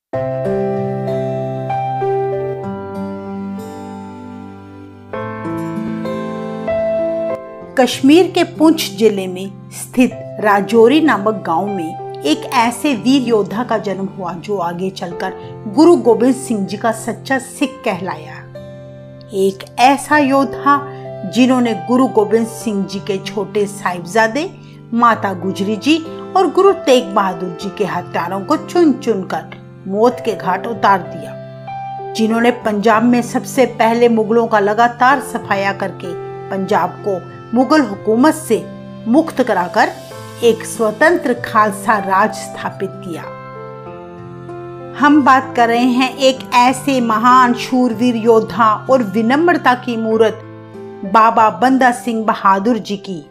कश्मीर के पुंछ जिले में स्थित राजौरी नामक गांव में एक ऐसे वीर योद्धा का जन्म हुआ जो आगे चलकर गुरु गोबिंद सिंह जी का सच्चा सिख कहलाया। एक ऐसा योद्धा जिन्होंने गुरु गोबिंद सिंह जी के छोटे साहिबजादे, माता गुजरी जी और गुरु तेग बहादुर जी के हत्यारों को चुन चुन कर मौत के घाट उतार दिया, जिन्होंने पंजाब में सबसे पहले मुगलों का लगातार सफाया करके पंजाब को मुगल हुकूमत से मुक्त कराकर एक स्वतंत्र खालसा राज स्थापित किया। हम बात कर रहे हैं एक ऐसे महान शूरवीर योद्धा और विनम्रता की मूर्त बाबा बंदा सिंह बहादुर जी की।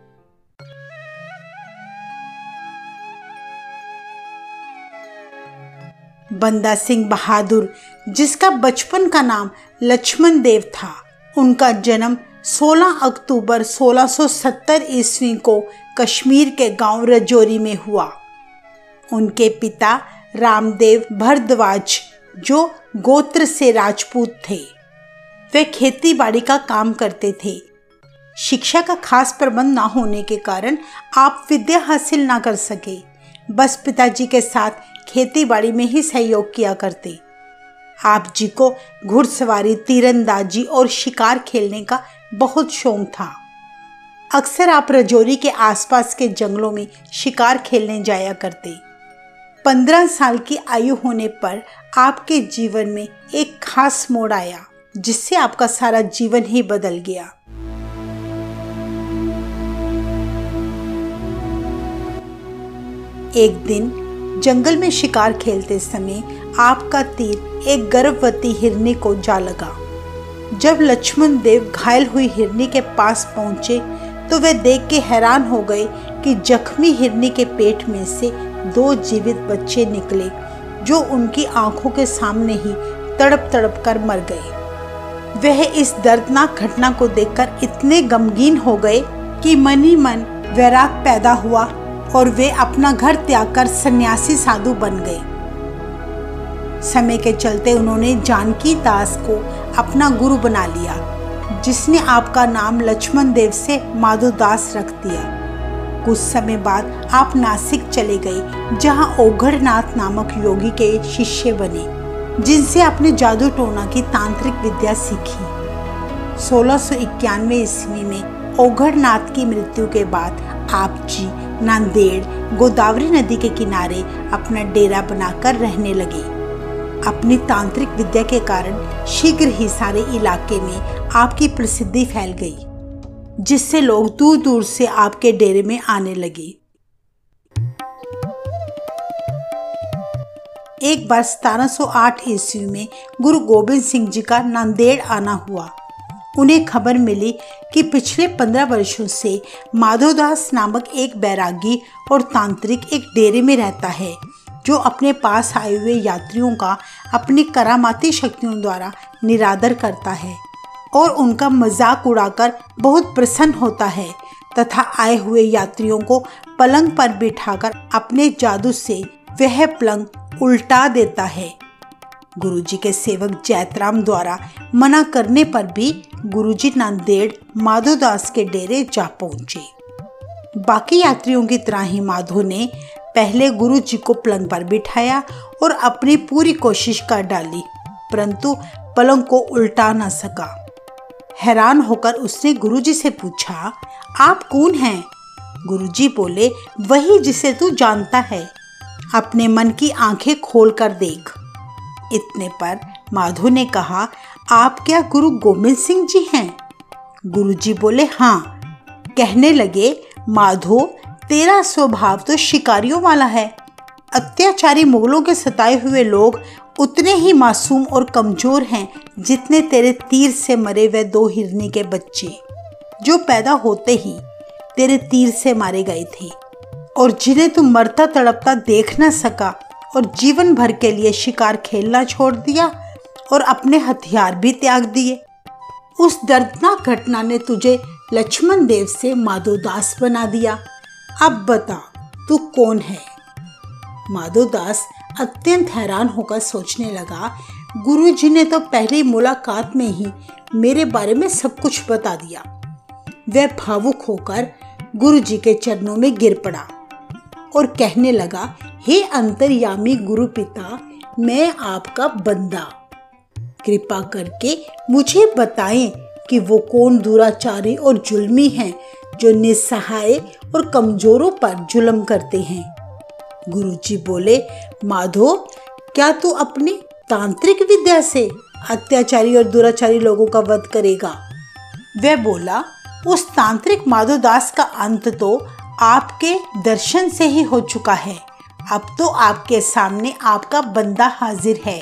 बंदा सिंह बहादुर, जिसका बचपन का नाम लक्ष्मण देव था, उनका जन्म 16 अक्टूबर 1670 ईस्वी को कश्मीर के गांव राजौरी में हुआ। उनके पिता रामदेव भारद्वाज, जो गोत्र से राजपूत थे, वे खेती बाड़ी का काम करते थे। शिक्षा का खास प्रबंध ना होने के कारण आप विद्या हासिल ना कर सके, बस पिताजी के साथ खेती बाड़ी में ही सहयोग किया करते। आप जी को घुड़सवारी, तीरंदाजी और शिकार खेलने का बहुत शौक था। अक्सर आप राजौरी के आसपास के जंगलों में शिकार खेलने जाया करते। 15 साल की आयु होने पर आपके जीवन में एक खास मोड़ आया, जिससे आपका सारा जीवन ही बदल गया। एक दिन जंगल में शिकार खेलते समय आपका तीर एक गर्भवती हिरनी को जा लगा। जब लक्ष्मण देव घायल हुई हिरनी के पास पहुंचे तो वे देख के हैरान हो गए कि जख्मी हिरनी के पेट में से 2 जीवित बच्चे निकले, जो उनकी आंखों के सामने ही तड़प तड़प कर मर गए। वह इस दर्दनाक घटना को देखकर इतने गमगीन हो गए कि मन ही मन वैराग पैदा हुआ और वे अपना घर त्याग कर सन्यासी साधु बन गए। समय के चलते उन्होंने जानकी दास को अपना गुरु बना लिया, जिसने आपका नाम लक्ष्मण देव से माधो दास रख दिया। कुछ समय बाद आप नासिक चले गए, जहां ओघड़नाथ नामक योगी के शिष्य बने, जिनसे आपने जादू टोना की तांत्रिक विद्या सीखी। 1691 ईस्वी में ओघड़नाथ की मृत्यु के बाद आप जी नांदेड़, गोदावरी नदी के किनारे अपना डेरा बनाकर रहने लगे। अपनी तांत्रिक विद्या के कारण शीघ्र ही सारे इलाके में आपकी प्रसिद्धि फैल गई, जिससे लोग दूर दूर से आपके डेरे में आने लगे। एक बार 1708 ईस्वी में गुरु गोबिंद सिंह जी का नांदेड़ आना हुआ। उन्हें खबर मिली कि पिछले 15 वर्षों से माधोदास नामक एक बैरागी और तांत्रिक एक डेरे में रहता है, जो अपने पास आए हुए यात्रियों का अपनी करामाती शक्तियों द्वारा निरादर करता है और उनका मजाक उड़ाकर बहुत प्रसन्न होता है तथा आए हुए यात्रियों को पलंग पर बिठाकर अपने जादू से वह पलंग उल्टा देता है। गुरुजी के सेवक जैतराम द्वारा मना करने पर भी गुरुजी नांदेड़ माधोदास के डेरे जा पहुंचे। बाकी यात्रियों की तरह ही माधो ने पहले गुरुजी को पलंग पर बिठाया और अपनी पूरी कोशिश कर डाली, परंतु पलंग को उल्टा न सका। हैरान होकर उसने गुरुजी से पूछा, आप कौन हैं? गुरुजी बोले, वही जिसे तू जानता है, अपने मन की आंखें खोल कर देख। इतने पर माधो ने कहा, आप क्या गुरु गोबिंद सिंह जी हैं? गुरुजी बोले, हाँ। कहने लगे, माधो, तेरा स्वभाव तो शिकारियों वाला है। अत्याचारी मुगलों के सताए हुए लोग उतने ही मासूम और कमजोर हैं जितने तेरे तीर से मरे हुए 2 हिरनी के बच्चे, जो पैदा होते ही तेरे तीर से मारे गए थे और जिन्हें तू मरता तड़पता देख न सका और जीवन भर के लिए शिकार खेलना छोड़ दिया और अपने हथियार भी त्याग दिए। उस दर्दनाक घटना ने तुझे लक्ष्मण देव से माधोदास बना दिया। अब बता, तू कौन है? माधोदास अत्यंत हैरान होकर सोचने लगा, गुरुजी ने तो पहली मुलाकात में ही मेरे बारे में सब कुछ बता दिया। वह भावुक होकर गुरुजी के चरणों में गिर पड़ा और कहने लगा, हे अंतर्यामी गुरु पिता, मैं आपका बंदा, कृपा करके मुझे बताएं कि वो कौन दुराचारी और जुल्मी हैं जो निस्सहाय और कमजोरों पर जुल्म करते हैं। गुरुजी बोले, माधो, क्या तू अपनी तांत्रिक विद्या से अत्याचारी और दुराचारी लोगों का वध करेगा? वह बोला, उस तांत्रिक माधोदास का अंत तो आपके दर्शन से ही हो चुका है। अब तो आपके सामने आपका बंदा हाजिर है।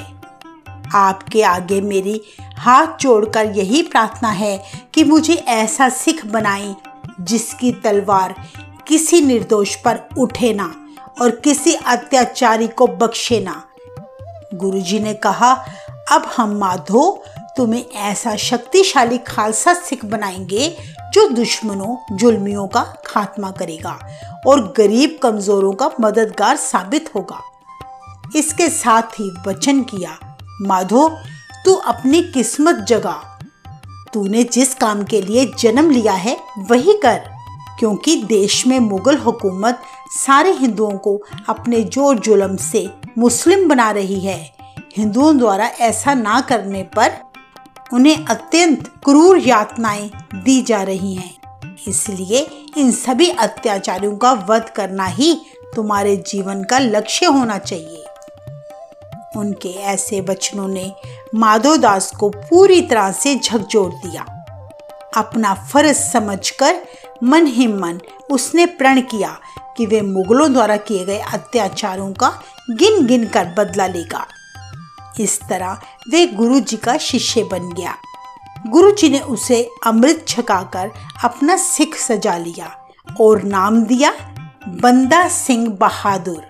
आपके आगे मेरी हाथ जोड़कर यही प्रार्थना है कि मुझे ऐसा सिख बनाएं जिसकी तलवार किसी निर्दोष पर उठे ना और किसी अत्याचारी को बख्शे ना। गुरुजी ने कहा, अब हम माधो तुम्हें ऐसा शक्तिशाली खालसा सिख बनाएंगे जो दुश्मनों जुल्मियों का खात्मा करेगा और गरीब कमजोरों का मददगार साबित होगा। इसके साथ ही वचन किया, माधो, तू अपनी किस्मत जगा। तूने जिस काम के लिए जन्म लिया है वही कर, क्योंकि देश में मुगल हुकूमत सारे हिंदुओं को अपने जोर जुल्म से मुस्लिम बना रही है। हिंदुओं द्वारा ऐसा ना करने पर उन्हें अत्यंत क्रूर यातनाएं दी जा रही हैं। इसलिए इन सभी अत्याचारियों का वध करना ही तुम्हारे जीवन का लक्ष्य होना चाहिए। उनके ऐसे वचनों ने माधोदास को पूरी तरह से झकझोर दिया। अपना फर्ज समझकर मन ही मन उसने प्रण किया कि वे मुगलों द्वारा किए गए अत्याचारों का गिन गिन कर बदला लेगा। इस तरह वे गुरुजी का शिष्य बन गया। गुरुजी ने उसे अमृत छकाकर अपना सिख सजा लिया और नाम दिया बंदा सिंह बहादुर।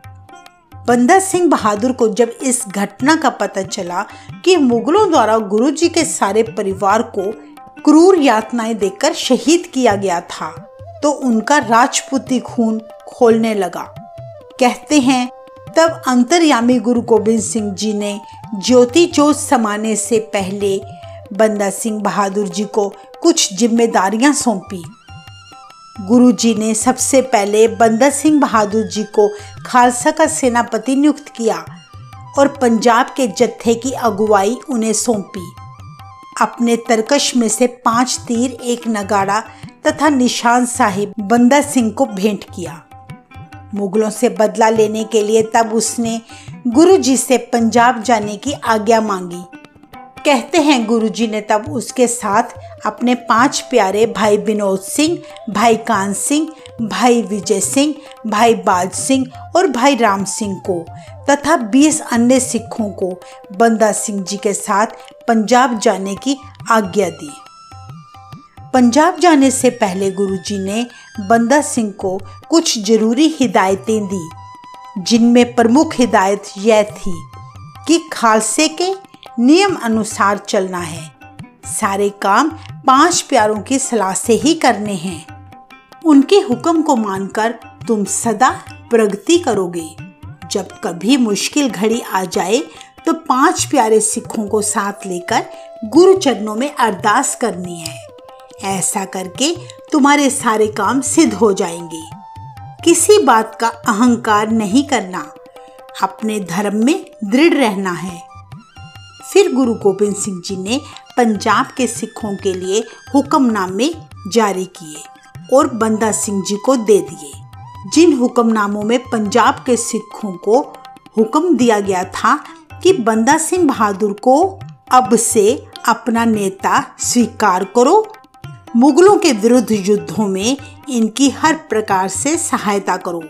बंदा सिंह बहादुर को जब इस घटना का पता चला कि मुगलों द्वारा गुरुजी के सारे परिवार को क्रूर यातनाएं देकर शहीद किया गया था, तो उनका राजपूती खून खोलने लगा। कहते हैं, तब अंतर्यामी गुरु गोबिंद सिंह जी ने ज्योति जोत समाने से पहले बंदा सिंह बहादुर जी को कुछ जिम्मेदारियां सौंपी। गुरुजी ने सबसे पहले बंदा सिंह बहादुर जी को खालसा का सेनापति नियुक्त किया और पंजाब के जत्थे की अगुवाई उन्हें सौंपी। अपने तरकश में से 5 तीर, 1 नगाड़ा तथा निशान साहिब बंदा सिंह को भेंट किया। मुगलों से बदला लेने के लिए तब उसने गुरुजी से पंजाब जाने की आज्ञा मांगी। कहते हैं गुरुजी ने तब उसके साथ अपने 5 प्यारे भाई विनोद सिंह, भाई कान सिंह, भाई विजय सिंह, भाई बाज सिंह और भाई राम सिंह को तथा 20 अन्य सिखों को बंदा सिंह जी के साथ पंजाब जाने की आज्ञा दी। पंजाब जाने से पहले गुरुजी ने बंदा सिंह को कुछ जरूरी हिदायतें दी, जिनमें प्रमुख हिदायत यह थी कि खालसे के नियम अनुसार चलना है। सारे काम 5 प्यारों की सलाह से ही करने हैं। उनके हुक्म को मानकर तुम सदा प्रगति करोगे। जब कभी मुश्किल घड़ी आ जाए तो 5 प्यारे सिखों को साथ लेकर गुरु चरणों में अरदास करनी है। ऐसा करके तुम्हारे सारे काम सिद्ध हो जाएंगे। किसी बात का अहंकार नहीं करना, अपने धर्म में दृढ़ रहना है। फिर गुरु गोबिंद सिंह जी ने पंजाब के सिखों के लिए हुक्मनामे जारी किए और बंदा सिंह जी को दे दिए। जिन हुक्मनामों में पंजाब के सिखों को हुक्म दिया गया था कि बंदा सिंह बहादुर को अब से अपना नेता स्वीकार करो, मुगलों के विरुद्ध युद्धों में इनकी हर प्रकार से सहायता करो।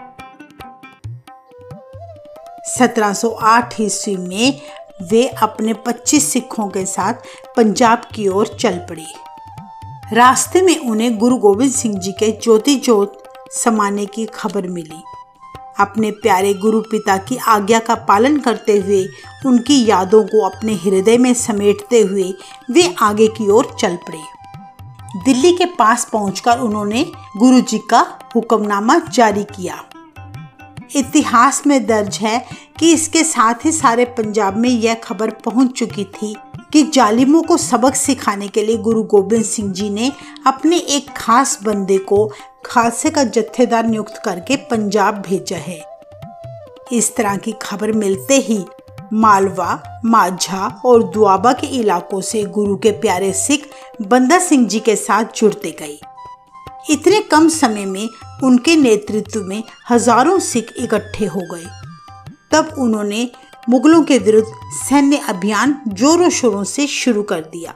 1708 ईस्वी में वे अपने 25 सिखों के साथ पंजाब की ओर चल पड़े। रास्ते में उन्हें गुरु गोबिंद सिंह जी के ज्योति जोत समाने की खबर मिली। अपने प्यारे गुरु पिता की आज्ञा का पालन करते हुए, उनकी यादों को अपने हृदय में समेटते हुए वे आगे की ओर चल पड़े। दिल्ली के पास पहुंचकर उन्होंने गुरुजी का हुक्मनामा जारी किया। इतिहास में दर्ज है कि इसके साथ ही सारे पंजाब में यह खबर पहुंच चुकी थी कि जालिमों को सबक सिखाने के लिए गुरु गोबिंद सिंह जी ने अपने एक खास बंदे को खालसे का जत्थेदार नियुक्त करके पंजाब भेजा है। इस तरह की खबर मिलते ही मालवा, माझा और दुआबा के इलाकों से गुरु के प्यारे सिख बंदा सिंह जी के साथ जुड़ते गए। इतने कम समय में उनके नेतृत्व में हजारों सिख इकट्ठे हो गए। तब उन्होंने मुगलों के विरुद्ध सैन्य अभियान जोरों शोरों से शुरू कर दिया।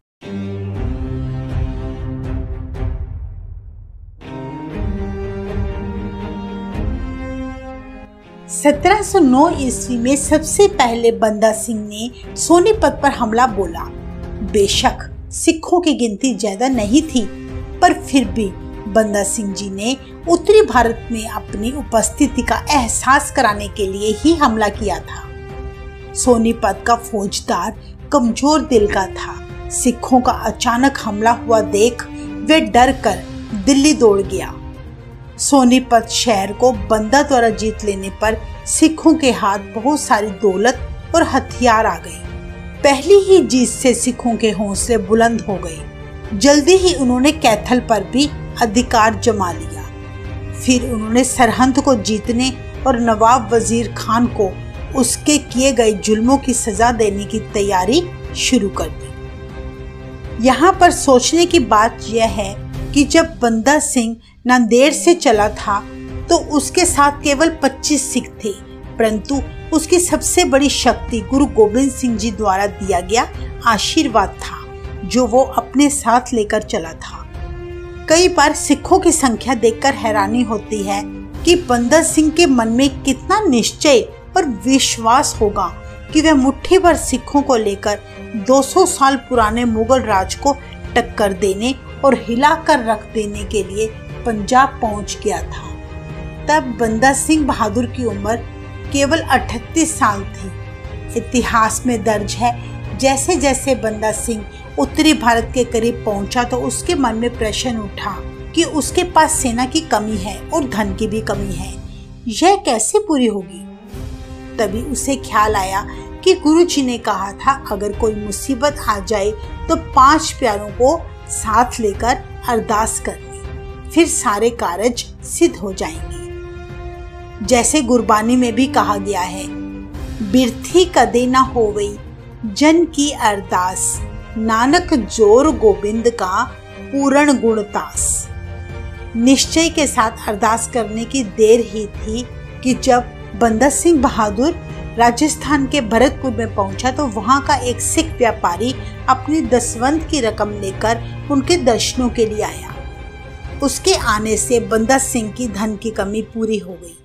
(1709 ईस्वी में सबसे पहले बंदा सिंह ने सोनीपत पर हमला बोला। बेशक सिखों की गिनती ज्यादा नहीं थी, पर फिर भी बंदा सिंह जी ने उत्तरी भारत में अपनी उपस्थिति का एहसास कराने के लिए ही हमला किया था। सोनीपत का फौजदार कमजोर दिल का था। सिखों का अचानक हमला हुआ देख वे डर कर दिल्ली दौड़ गया। सोनीपत शहर को बंदा द्वारा जीत लेने पर सिखों के हाथ बहुत सारी दौलत और हथियार आ गए। पहली ही जीत से सिखों के हौसले बुलंद हो गए। जल्दी ही उन्होंने कैथल पर भी अधिकार जमा लिया। फिर उन्होंने सरहंद को जीतने और नवाब वजीर खान को उसके किए गए जुल्मों की सजा देने की तैयारी शुरू कर दी। यहाँ पर सोचने की बात यह है कि जब बंदा सिंह नांदेड़ से चला था तो उसके साथ केवल 25 सिख थे, परंतु उसकी सबसे बड़ी शक्ति गुरु गोबिंद सिंह जी द्वारा दिया गया आशीर्वाद था, जो वो अपने साथ लेकर चला था। कई बार सिखों की संख्या देखकर हैरानी होती है कि बंदा सिंह के मन में कितना निश्चय और विश्वास होगा कि वह मुट्ठी भर सिखों को लेकर 200 साल पुराने मुगल राज को टक्कर देने और हिलाकर रख देने के लिए पंजाब पहुंच गया था। तब बंदा सिंह बहादुर की उम्र केवल 38 साल थी। इतिहास में दर्ज है जैसे जैसे बंदा सिंह उत्तरी भारत के करीब पहुंचा तो उसके मन में प्रश्न उठा कि उसके पास सेना की कमी है और धन की भी कमी है, यह कैसे पूरी होगी। तभी उसे ख्याल आया कि गुरु जी ने कहा था अगर कोई मुसीबत आ जाए तो 5 प्यारों को साथ लेकर अरदास करनी, फिर सारे कार्य सिद्ध हो जाएंगे। जैसे गुरबानी में भी कहा गया है, बिरथी कदे न होवई जन की अरदास, नानक जोर गोबिंद का पूर्ण गुणतास। निश्चय के साथ अरदास करने की देर ही थी कि जब बंदा सिंह बहादुर राजस्थान के भरतपुर में पहुंचा तो वहां का एक सिख व्यापारी अपनी दसवंत की रकम लेकर उनके दर्शनों के लिए आया। उसके आने से बंदा सिंह की धन की कमी पूरी हो गई।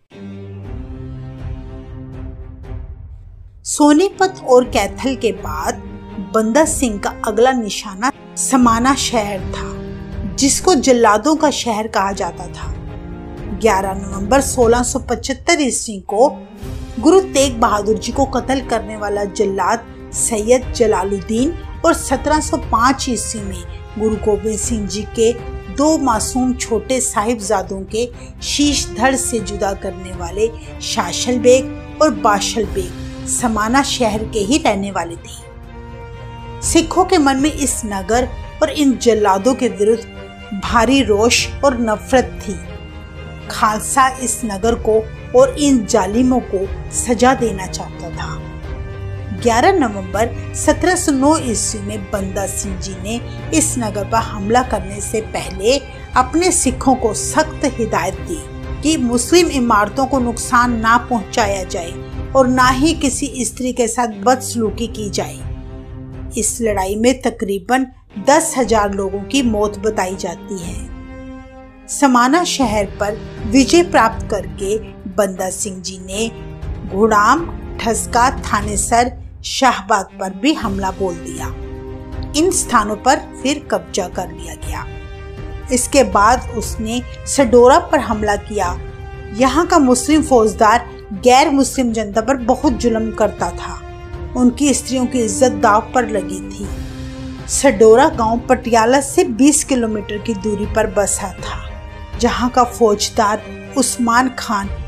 सोनीपत और कैथल के बाद बंदा सिंह का अगला निशाना समाना शहर था, जिसको जल्लादों का शहर कहा जाता था। 11 नवंबर 1675 ईस्वी को गुरु तेग बहादुर जी को कत्ल करने वाला जल्लाद सैयद जलालुद्दीन और 1705 ईस्वी में गुरु गोबिंद सिंह जी के 2 मासूम छोटे साहिबजादों के शीश धड़ से जुदा करने वाले शाशल बेग और बाशल बेग समाना शहर के ही रहने वाले थे। सिखों के मन में इस नगर और इन जल्लादों के विरुद्ध भारी रोष और नफरत थी। खालसा इस नगर को और इन जालिमों को सजा देना चाहता था। 11 नवंबर 1709 ईस्वी में बंदा सिंह जी ने इस नगर पर हमला करने से पहले अपने सिखों को सख्त हिदायत दी कि मुस्लिम इमारतों को नुकसान ना पहुंचाया जाए और ना ही किसी स्त्री के साथ बदसलूकी की जाए। इस लड़ाई में तकरीबन 10,000 लोगों की मौत बताई जाती है। समाना शहर पर विजय प्राप्त करके बंदा सिंह जी ने घुड़ाम, ठसका, थानेसर, शाहबाद पर भी हमला बोल दिया। इन स्थानों पर फिर कब्जा कर लिया गया। इसके बाद उसने सडोरा पर हमला किया। यहाँ का मुस्लिम फौजदार गैर मुस्लिम जनता पर बहुत जुल्म करता था। उनकी स्त्रियों की इज्जत दांव पर लगी थी। सडोरा गांव पटियाला से 20 किलोमीटर की दूरी पर बसा था, जहां का फौजदार उस्मान खान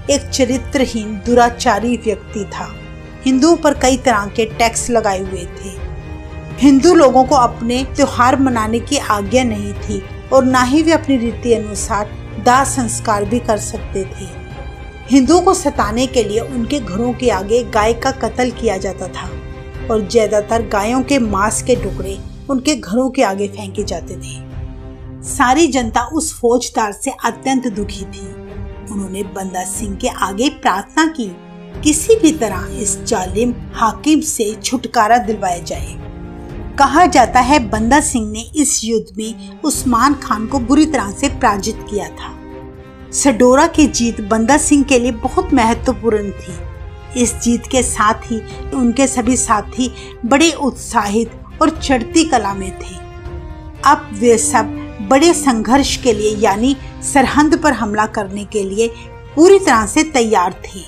एक चरित्रहीन दुराचारी व्यक्ति था। हिंदुओं पर कई तरह के टैक्स लगाए हुए थे। हिंदू लोगों को अपने त्योहार मनाने की आज्ञा नहीं थी और ना ही वे अपनी रीति अनुसार दाह संस्कार भी कर सकते थे। हिंदुओं को सताने के लिए उनके घरों के आगे गाय का कत्ल किया जाता था और ज्यादातर गायों के मांस के टुकड़े उनके घरों के आगे फेंके जाते थे। सारी जनता उस फौजदार से अत्यंत दुखी थी। उन्होंने बंदा सिंह के आगे प्रार्थना की, किसी भी तरह इस जालिम हाकिम से छुटकारा दिलवाया जाए। कहा जाता है बंदा सिंह ने इस युद्ध में उस्मान खान को बुरी तरह से पराजित किया था। सडोरा की जीत बंदा सिंह के लिए बहुत महत्वपूर्ण थी। इस जीत के साथ ही उनके सभी साथी बड़े उत्साहित और चढ़ती कला में थे। अब वे सब बड़े संघर्ष के लिए यानी सरहद पर हमला करने के लिए पूरी तरह से तैयार थे।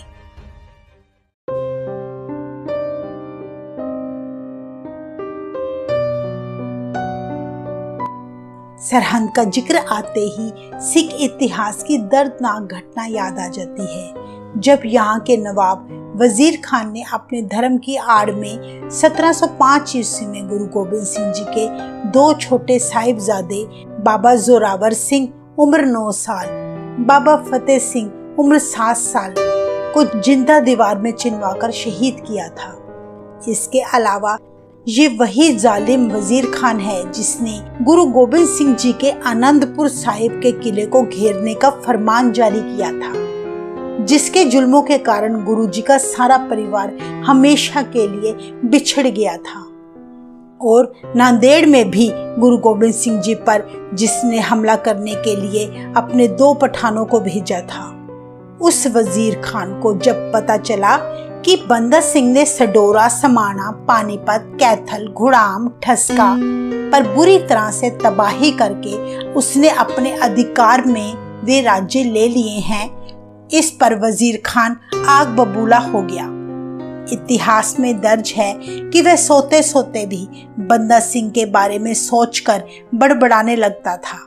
सरहद का जिक्र आते ही सिख इतिहास की दर्दनाक घटना याद आ जाती है, जब यहाँ के नवाब वजीर खान ने अपने धर्म की आड़ में 1705 ईस्वी में गुरु गोबिंद सिंह जी के दो छोटे साहिबजादे बाबा जोरावर सिंह उम्र 9 साल, बाबा फतेह सिंह उम्र 7 साल को जिंदा दीवार में चिनवाकर शहीद किया था। इसके अलावा ये वही जालिम वजीर खान है जिसने गुरु गोबिंद सिंह जी के आनंदपुर साहिब के किले को घेरने का फरमान जारी किया था, जिसके जुल्मों के कारण गुरु जी का सारा परिवार हमेशा के लिए बिछड़ गया था। और नांदेड़ में भी गुरु गोबिंद सिंह जी पर जिसने हमला करने के लिए अपने 2 पठानों को भेजा था, उस वजीर खान को जब पता चला कि बंदा सिंह ने सडोरा, समाना, पानीपत, कैथल, घुड़ाम, ठसका पर बुरी तरह से तबाही करके उसने अपने अधिकार में वे राज्य ले लिए हैं, इस पर वजीर खान आग बबूला हो गया। इतिहास में दर्ज है कि वह सोते सोते भी बंदा सिंह के बारे में सोचकर बड़बड़ाने लगता था।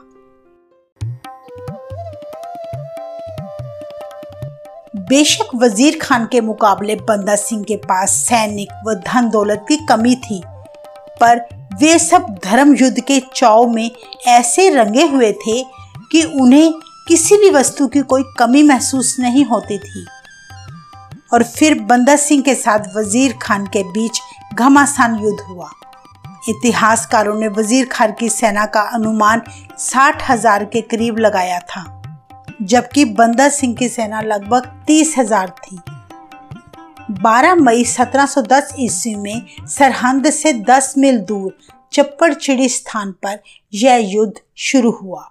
बेशक वजीर खान के मुकाबले बंदा सिंह के पास सैनिक व धन दौलत की कमी थी, पर वे सब धर्म युद्ध के चाव में ऐसे रंगे हुए थे कि उन्हें किसी भी वस्तु की कोई कमी महसूस नहीं होती थी। और फिर बंदा सिंह के साथ वजीर खान के बीच घमासान युद्ध हुआ। इतिहासकारों ने वजीर खान की सेना का अनुमान 60,000 के करीब लगाया था, जबकि बंदा सिंह की सेना लगभग 30,000 थी। 12 मई 1710 ईस्वी में सरहद से 10 मील दूर चप्पड़चिड़ी स्थान पर यह युद्ध शुरू हुआ।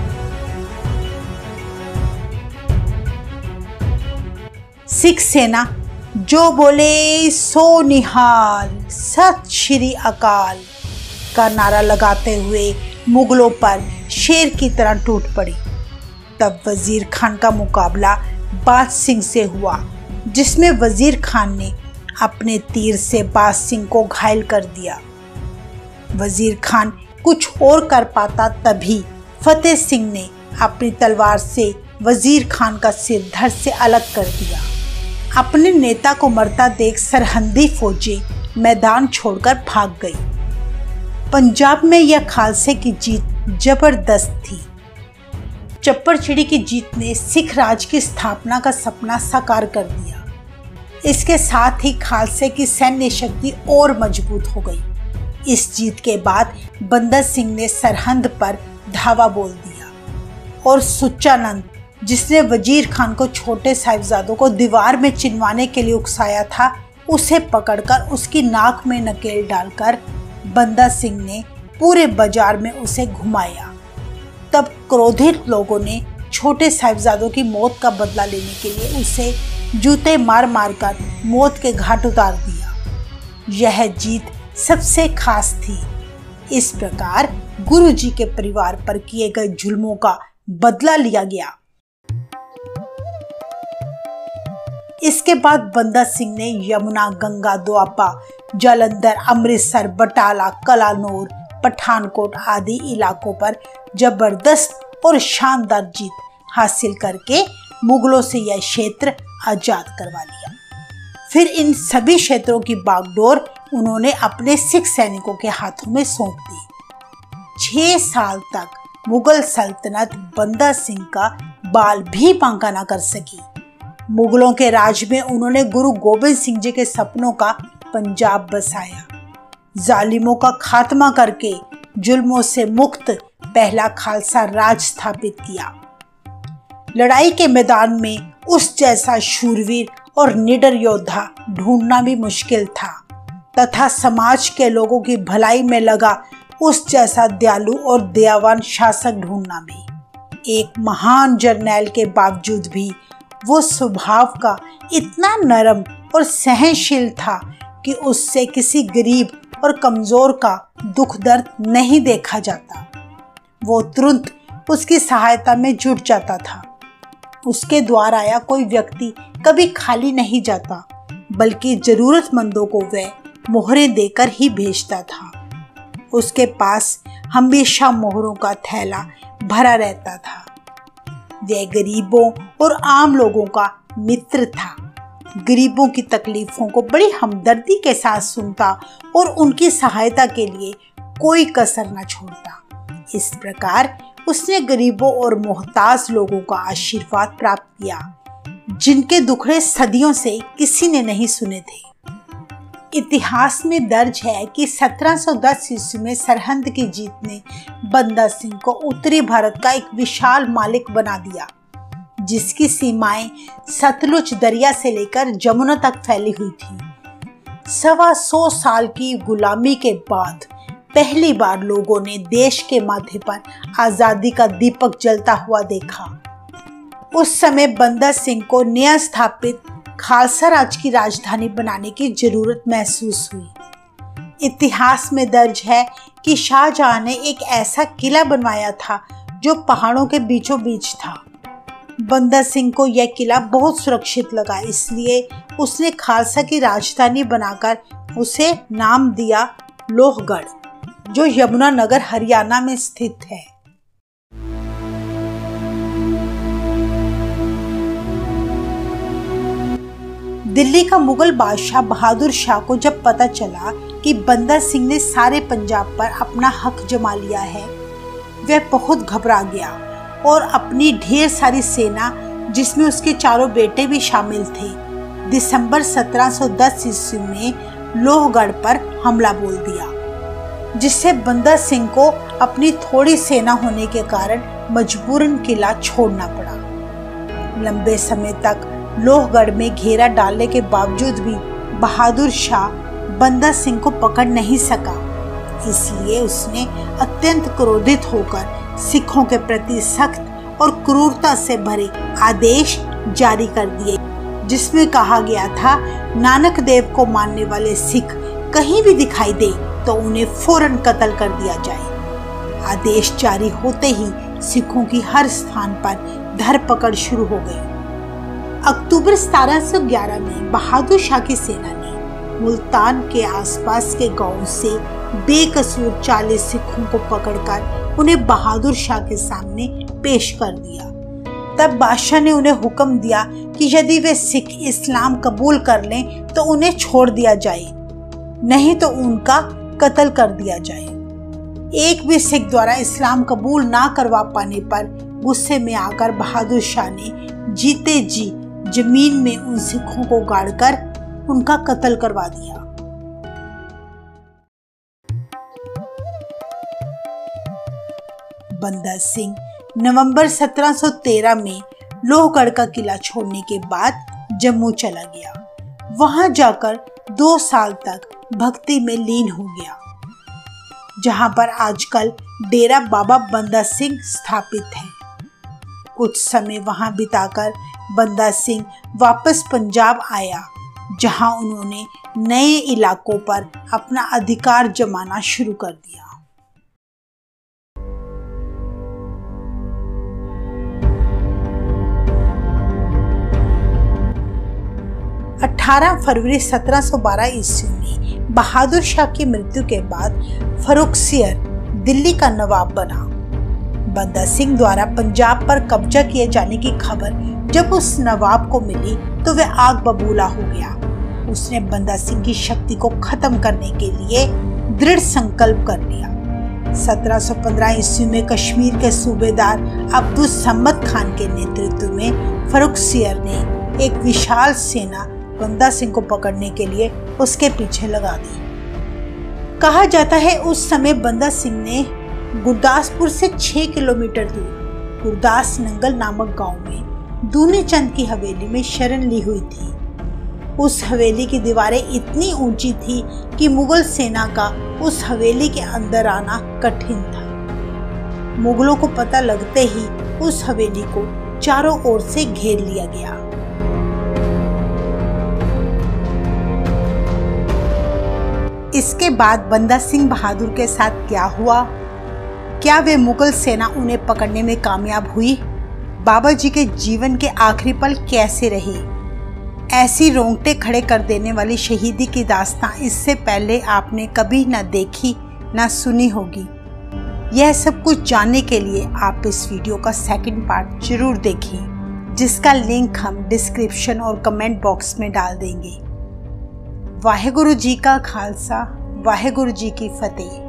सिख सेना जो बोले सो निहाल, सत श्री अकाल का नारा लगाते हुए मुगलों पर शेर की तरह टूट पड़ी। तब वजीर खान का मुकाबला बाज सिंह से हुआ, जिसमें वजीर खान ने अपने तीर से बाज सिंह को घायल कर दिया। वजीर खान कुछ और कर पाता तभी फतेह सिंह ने अपनी तलवार से वजीर खान का सिर धड़ से अलग कर दिया। अपने नेता को मरता देख सरहदी फौजें मैदान छोड़कर भाग गई। पंजाब में यह खालसे की जीत जबरदस्त थी। चप्पड़चिड़ी की जीत ने सिख राज की स्थापना का सपना साकार कर दिया। इसके साथ ही खालसे की सैन्य शक्ति और मजबूत हो गई। इस जीत के बाद बंदा सिंह ने सरहद पर धावा बोल दिया और सुच्चानंद, जिसने वजीर खान को छोटे साहिबजादों को दीवार में चिनवाने के लिए उकसाया था, उसे पकड़कर उसकी नाक में नकेल डालकर बंदा सिंह ने पूरे बाजार में उसे घुमाया। तब क्रोधित लोगों ने छोटे साहिबजादों की मौत का बदला लेने के लिए उसे जूते मार मार कर मौत के घाट उतार दिया। यह जीत सबसे खास थी। इस प्रकार गुरु जी के परिवार पर किए गए जुल्मों का बदला लिया गया। इसके बाद बंदा सिंह ने यमुना, गंगा, दोआबा, जालंधर, अमृतसर, बटाला, कलानौर, पठानकोट आदि इलाकों पर जबरदस्त और शानदार जीत हासिल करके मुगलों से यह क्षेत्र आजाद करवा लिया। फिर इन सभी क्षेत्रों की बागडोर उन्होंने अपने सिख सैनिकों के हाथों में सौंप दी। 6 साल तक मुगल सल्तनत बंदा सिंह का बाल भी बांका न कर सकी। मुगलों के राज में उन्होंने गुरु गोबिंद सिंह जी के सपनों का पंजाब बसाया। जालिमों का खात्मा करके जुल्मों से मुक्त पहला खालसा राज स्थापित किया। लड़ाई के मैदान में उस जैसा शूरवीर और निडर योद्धा ढूंढना भी मुश्किल था तथा समाज के लोगों की भलाई में लगा उस जैसा दयालु और दयावान शासक ढूंढना भी। एक महान जर्नैल के बावजूद भी वो स्वभाव का इतना नरम और सहनशील था कि उससे किसी गरीब और कमजोर का दुख दर्द नहीं देखा जाता। वो तुरंत उसकी सहायता में जुट जाता था। उसके द्वार आया कोई व्यक्ति कभी खाली नहीं जाता, बल्कि जरूरतमंदों को वह मोहरें देकर ही भेजता था। उसके पास हमेशा मोहरों का थैला भरा रहता था। वह गरीबों और आम लोगों का मित्र था। गरीबों की तकलीफों को बड़ी हमदर्दी के साथ सुनता और उनकी सहायता के लिए कोई कसर न छोड़ता। इस प्रकार उसने गरीबों और मोहताज लोगों का आशीर्वाद प्राप्त किया, जिनके दुखड़े सदियों से किसी ने नहीं सुने थे। इतिहास में दर्ज है कि 1710 ईस्वी में सरहंद की जीत ने बंदा सिंह को उत्तरी भारत का एक विशाल मालिक बना दिया, जिसकी सीमाएं सतलुज दरिया से लेकर जमुना तक फैली हुई थी। 125 साल की गुलामी के बाद पहली बार लोगों ने देश के माथे पर आजादी का दीपक जलता हुआ देखा। उस समय बंदा सिंह को नया स्थापित खालसा राज की राजधानी बनाने की जरूरत महसूस हुई। इतिहास में दर्ज है कि शाहजहां ने एक ऐसा किला बनवाया था जो पहाड़ों के बीचों बीच था। बंदा सिंह को यह किला बहुत सुरक्षित लगा, इसलिए उसने खालसा की राजधानी बनाकर उसे नाम दिया लोहगढ़, जो यमुनानगर हरियाणा में स्थित है। दिल्ली का मुगल बादशाह बहादुर शाह को जब पता चला कि बंदा सिंह ने सारे पंजाब पर अपना हक जमा लिया है, वह बहुत घबरा गया और अपनी ढेर सारी सेना, जिसमें उसके 4 बेटे भी शामिल थे, दिसंबर 1710 ईस्वी में लोहगढ़ पर हमला बोल दिया, जिससे बंदा सिंह को अपनी थोड़ी सेना होने के कारण मजबूरन किला छोड़ना पड़ा। लंबे समय तक लोहगढ़ में घेरा डालने के बावजूद भी बहादुर शाह बंदा सिंह को पकड़ नहीं सका। इसलिए उसने अत्यंत क्रोधित होकर सिखों के प्रति सख्त और क्रूरता से भरे आदेश जारी कर दिए, जिसमें कहा गया था नानक देव को मानने वाले सिख कहीं भी दिखाई दे तो उन्हें फौरन कत्ल कर दिया जाए। आदेश जारी होते ही सिखों की हर स्थान पर धरपकड़ शुरू हो गई। अक्टूबर 1711 में बहादुर शाह की सेना ने मुल्तान के आसपास के गांव से बेकसूर 40 सिखों को पकड़कर उन्हें बहादुर शाह के सामने पेश कर दिया। तब बादशाह ने उन्हें हुक्म दिया कि यदि वे सिख इस्लाम कबूल कर लें तो उन्हें छोड़ दिया जाए, नहीं तो उनका कत्ल कर दिया जाए। एक भी सिख द्वारा इस्लाम कबूल ना करवा पाने पर गुस्से में आकर बहादुर शाह ने जीते जी जमीन में उन सिखों को गाड़कर उनका कत्ल करवा दिया। बंदा सिंह नवंबर 1713 में लोहगढ़ का किला छोड़ने के बाद जम्मू चला गया। वहां जाकर 2 साल तक भक्ति में लीन हो गया, जहां पर आजकल डेरा बाबा बंदा सिंह स्थापित है। कुछ समय वहां बिताकर बंदा सिंह वापस पंजाब आया, जहां उन्होंने नए इलाकों पर अपना अधिकार जमाना शुरू कर दिया। 18 फरवरी 1712 ईस्वी में बहादुर शाह की मृत्यु के बाद फर्रुखसियर दिल्ली का नवाब बना। बंदा सिंह द्वारा पंजाब पर कब्जा किए जाने की खबर जब उस नवाब को मिली तो वह आग बबूला हो गया। उसने बंदा सिंह की शक्ति को खत्म करने के लिए दृढ़ संकल्प कर लिया। 1715 ईस्वी में कश्मीर के सूबेदार अब्दुल सम्मद खान के नेतृत्व में फर्रुखसियर ने एक विशाल सेना बंदा सिंह को पकड़ने के लिए उसके पीछे लगा दी। कहा जाता है उस समय बंदा सिंह ने गुरदासपुर से 6 किलोमीटर दूर गुरदास नंगल नामक गांव में दूनी चंद की हवेली में शरण ली हुई थी। उस हवेली की दीवारें इतनी ऊंची थी कि मुगल सेना का उस हवेली के अंदर आना कठिन था। मुगलों को पता लगते ही उस हवेली को चारों ओर से घेर लिया गया। इसके बाद बंदा सिंह बहादुर के साथ क्या हुआ? क्या वे मुगल सेना उन्हें पकड़ने में कामयाब हुई? बाबा जी के जीवन के आखिरी पल कैसे रहे? ऐसी रोंगटे खड़े कर देने वाली शहीदी की दास्तां इससे पहले आपने कभी न देखी न सुनी होगी। यह सब कुछ जानने के लिए आप इस वीडियो का सेकंड पार्ट जरूर देखें, जिसका लिंक हम डिस्क्रिप्शन और कमेंट बॉक्स में डाल देंगे। वाहेगुरु जी का खालसा, वाहेगुरु जी की फतेह।